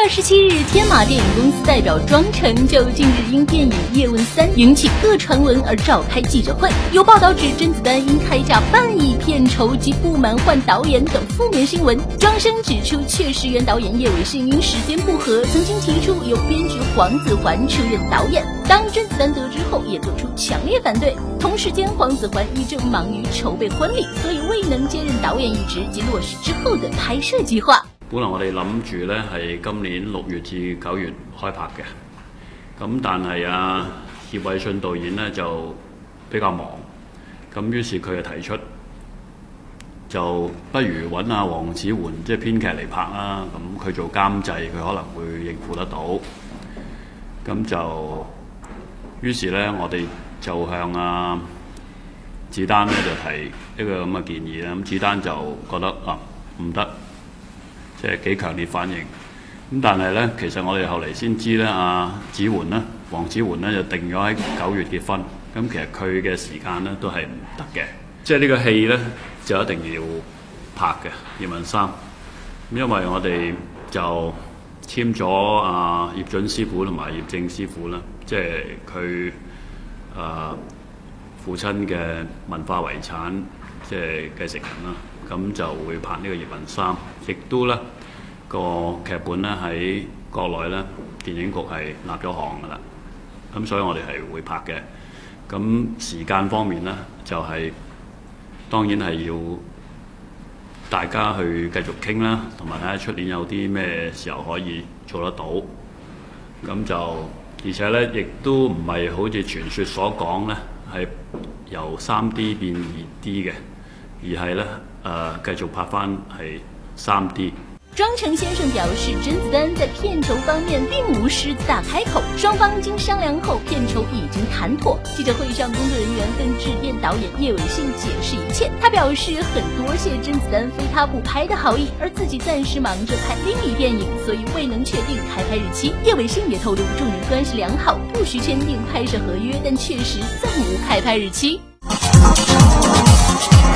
月17日，天马电影公司代表庄成就近日因电影《叶问3》引起各传闻而召开记者会。有报道指甄子丹因开价半亿片酬及不满换导演等负面新闻。庄生指出，确实原导演叶伟信因时间不合，曾经提出由编剧黄子桓出任导演。当甄子丹得知后，也做出强烈反对。同时间，黄子桓亦正忙于筹备婚礼，所以未能接任導演一職及落實之後的拍攝計劃。 本來我哋諗住咧係今年6月至9月開拍嘅，咁但係葉偉信導演咧就比較忙，咁於是佢就提出就不如揾黃子桓即係編劇嚟拍啦，咁佢做監製，佢可能會應付得到，咁就於是咧我哋就向子丹咧就提一個咁嘅建議啦，咁子丹就覺得唔得。即係幾強烈反應，咁但係咧，其實我哋後嚟先知咧，黃子桓咧就定咗喺9月結婚，咁其實佢嘅時間咧都係唔得嘅，即係呢個戲咧就一定要拍嘅《葉問3》，因為我哋就簽咗葉準師傅同埋葉正師傅啦，即係佢父親嘅文化遺產即係繼承人啦。咁就會拍呢個《葉問3》，亦都咧個劇本咧喺國內咧電影局係立咗項㗎啦。咁所以我哋係會拍嘅。咁時間方面咧就係當然係要大家去繼續傾啦，同埋睇下出年有啲咩時候可以做得到。咁就而且咧亦都唔係好似傳說所講咧係由3D 變2D 嘅，而係咧繼續拍翻係3D。 莊成先生表示，甄子丹在片酬方面並無獅子大開口，雙方經商量後，片酬已經談妥。記者會上，工作人員更致電導演葉偉信解釋一切。他表示很多謝甄子丹非他不拍的好意，而自己暫時忙着拍另一電影，所以未能確定開拍日期。葉偉信也透露，眾人關係良好，不需簽訂拍攝合約，但確實暫無開拍日期。